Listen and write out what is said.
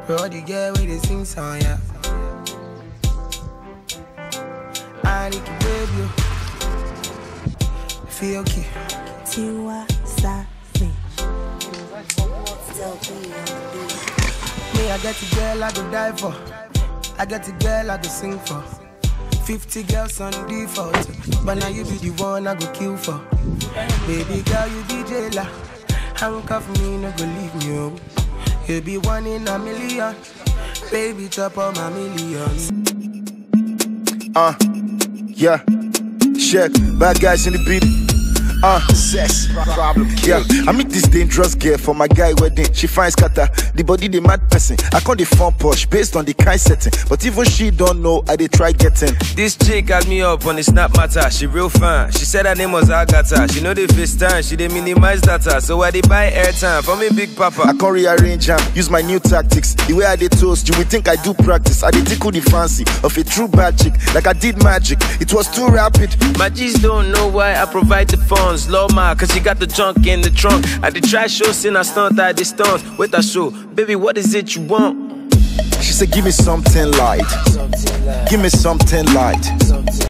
Roll the girl with the sing song, yeah. I need to baby you. Feel okay. Tiwa Savage. Me, I get a girl I go die for. I get a girl I go sing for. 50 girls on default, but now you be the one I go kill for. Baby girl, you be jailer. Handcuff me, no go leave me, oh. You be one in a million. Baby, chop all my millions. Yeah. Check, bad guys in the beat. Sex problem. Yeah, I meet this dangerous girl for my guy wedding. She finds scatter, the body the mad person. I call the phone posh based on the kind setting. But even she don't know, I dey try getting. This chick had me up on the snap matter. She real fine. She said her name was Agatha. She know the FaceTime. She dey minimize data. So I dey buy airtime for me big papa. I can't rearrange am, use my new tactics. The way I dey toast, you would think I do practice. I dey tickle the fancy of a true bad chick, like I did magic. It was too rapid. My G's don't know why I provide the funds. Love my, cause she got the junk in the trunk. I did try show, sin I stunt at the stones. Wait I show, baby, what is it you want? She said, give me something light. Give me something light.